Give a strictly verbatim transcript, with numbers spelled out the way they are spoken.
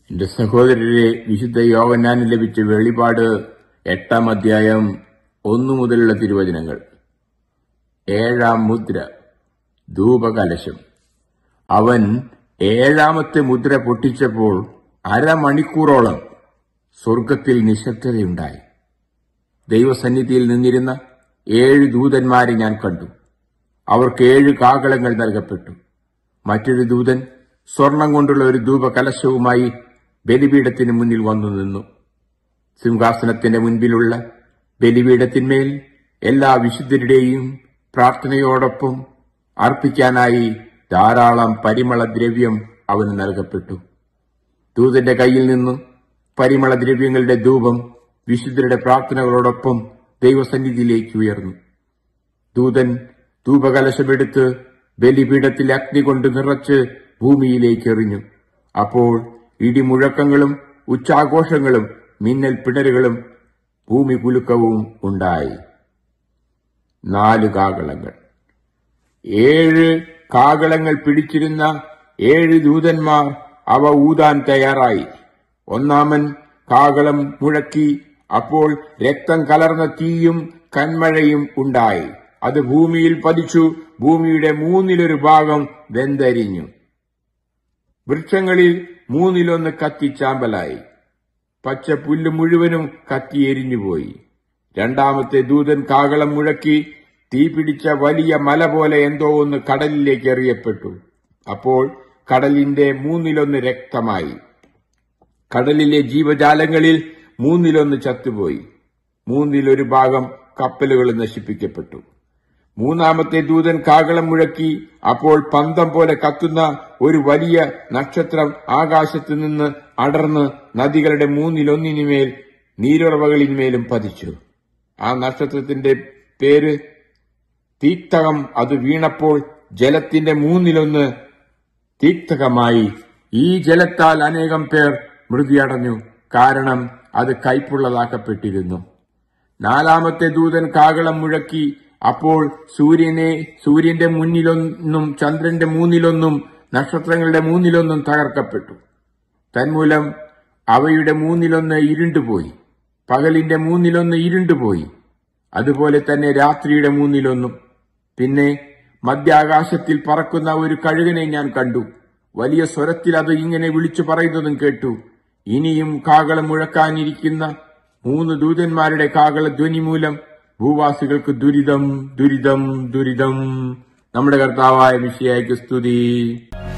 എന്റെ സഹോദരരെ, വിശുദ്ധ യോഹന്നാന് ലഭിച്ച വെളിപാട് എട്ടാം അധ്യായം ഒന്നു മുതലുള്ള തിരുവചനങ്ങൾ. ഏഴാം മുദ്ര, ധൂപകലശം. അവൻ ഏഴാമത്തെ മുദ്ര പൊട്ടിച്ചപ്പോൾ അരമണിക്കൂറോളം സ്വർഗത്തിൽ നിശബ്ദതയുണ്ടായി. ദൈവസന്നിധിയിൽ നിന്നിരുന്ന ഏഴ് ദൂതന്മാരെ ഞാൻ കണ്ടു. അവർക്ക് ഏഴ് കാഹളങ്ങൾ നൽകപ്പെട്ടു. മറ്റൊരു ദൂതൻ സ്വർണം കൊണ്ടുള്ള ഒരു ധൂപകലശവുമായി ബലിപീഠത്തിന് മുന്നിൽ വന്നു നിന്നു. സിംഹാസനത്തിന്റെ മുൻപിലുള്ള ബലിപീഠത്തിന്മേൽ എല്ലാ വിശുദ്ധരുടെയും പ്രാർത്ഥനയോടൊപ്പം അർപ്പിക്കാനായി ധാരാളം പരിമളദ്രവ്യം അവന് നൽകപ്പെട്ടു. ദൂതന്റെ കയ്യിൽ നിന്നും പരിമളദ്രവ്യങ്ങളുടെ ധൂപം വിശുദ്ധരുടെ പ്രാർത്ഥനകളോടൊപ്പം ദൈവസന്നിധിയിലേക്ക് ഉയർന്നു. ദൂതൻ ധൂപകലശമെടുത്ത് ബലിപീഠത്തിൽ അഗ്നി കൊണ്ട് നിറച്ച് ഭൂമിയിലേക്ക് എറിഞ്ഞു. അപ്പോൾ ഇടിമുഴക്കങ്ങളും ഉച്ചാഘോഷങ്ങളും മിന്നൽ പിണരുകളും ഭൂമി കുലുക്കവും ഉണ്ടായി. നാല് കാഹളങ്ങൾ. ഏഴ് കാഹളങ്ങൾ പിടിച്ചിരുന്ന ഏഴ് ദൂതന്മാർ അവ ഊതാൻ തയ്യാറായി. ഒന്നാമൻ കാഹളം മുഴക്കി. അപ്പോൾ രക്തം കലർന്ന തീയും കന്മഴയും ഉണ്ടായി. അത് ഭൂമിയിൽ പതിച്ചു. ഭൂമിയുടെ മൂന്നിലൊരു ഭാഗം വെന്തരിഞ്ഞു. വൃക്ഷങ്ങളിൽ മൂന്നിലൊന്ന് കത്തിച്ചാമ്പലായി. പച്ച പുല്ല് മുഴുവനും കത്തിയെരിഞ്ഞുപോയി. രണ്ടാമത്തെ ദൂതൻ കാഹളം മുഴക്കി. തീ പിടിച്ച വലിയ മല പോലെ എന്തോ ഒന്ന് കടലിലേക്ക് എറിയപ്പെട്ടു. അപ്പോൾ കടലിന്റെ മൂന്നിലൊന്ന് രക്തമായി. കടലിലെ ജീവജാലങ്ങളിൽ മൂന്നിലൊന്ന് ചത്തുപോയി. മൂന്നിലൊരു ഭാഗം കപ്പലുകൾ നശിപ്പിക്കപ്പെട്ടു. മൂന്നാമത്തെ ദൂതൻ കാഹളം മുഴക്കി. അപ്പോൾ പന്തം പോലെ കത്തുന്ന ഒരു വലിയ നക്ഷത്രം ആകാശത്ത് നിന്ന് അടർന്ന് നദികളുടെ മൂന്നിലൊന്നിനുമേൽ നീരുറവകളിന്മേലും പതിച്ചു. ആ നക്ഷത്രത്തിന്റെ പേര് തീക്തകം. അത് വീണപ്പോൾ ജലത്തിന്റെ മൂന്നിലൊന്ന് തീക്തകമായി. ഈ ജലത്താൽ അനേകം പേർ മൃതിയടഞ്ഞു, കാരണം അത് കയ്പുള്ളതാക്കപ്പെട്ടിരുന്നു. നാലാമത്തെ ദൂതൻ കാഹളം മുഴക്കി. അപ്പോൾ സൂര്യനെ സൂര്യന്റെ മുന്നിലൊന്നും ചന്ദ്രന്റെ മൂന്നിലൊന്നും നക്ഷത്രങ്ങളുടെ മൂന്നിലൊന്നും തകർക്കപ്പെട്ടു. തന്മൂലം അവയുടെ മൂന്നിലൊന്ന് ഇരുണ്ടുപോയി. പകലിന്റെ മൂന്നിലൊന്ന് ഇരുണ്ടുപോയി. അതുപോലെ തന്നെ രാത്രിയുടെ മൂന്നിലൊന്നും. പിന്നെ മധ്യാകാശത്തിൽ പറക്കുന്ന ഒരു കഴുകനെ ഞാൻ കണ്ടു. വലിയ സ്വരത്തിൽ അത് ഇങ്ങനെ വിളിച്ചു പറയുന്നതും കേട്ടു. ഇനിയും കാഹളം മുഴക്കാനിരിക്കുന്ന മൂന്ന് ദൂതന്മാരുടെ കാഹള ധ്വനി മൂലം ഭൂവാസികൾക്ക് ദുരിതം, ദുരിതം, ദുരിതം. നമ്മുടെ കർത്താവായ മിശിഹായ്ക്ക് സ്തുതി.